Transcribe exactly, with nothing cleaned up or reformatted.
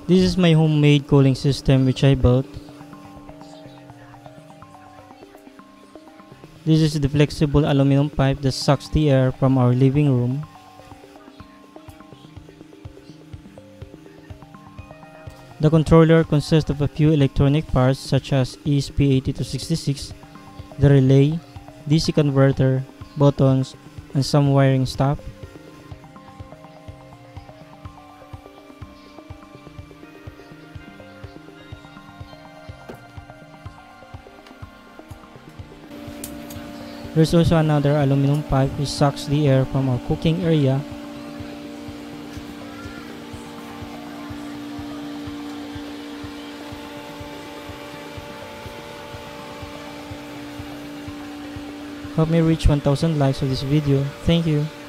This is my homemade cooling system which I built. This is the flexible aluminum pipe that sucks the air from our living room. The controller consists of a few electronic parts such as E S P eighty two sixty-six, the relay, D C converter, buttons, and some wiring stuff. There's also another aluminum pipe which sucks the air from our cooking area. Help me reach one thousand likes of this video. Thank you.